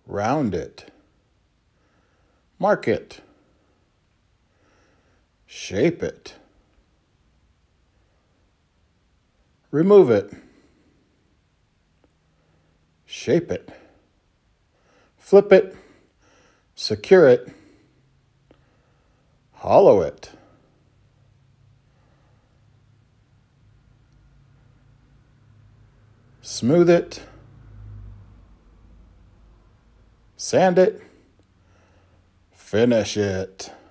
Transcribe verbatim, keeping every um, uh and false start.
round it, mark it, shape it, remove it, shape it, flip it, secure it, hollow it, smooth it, sand it, finish it.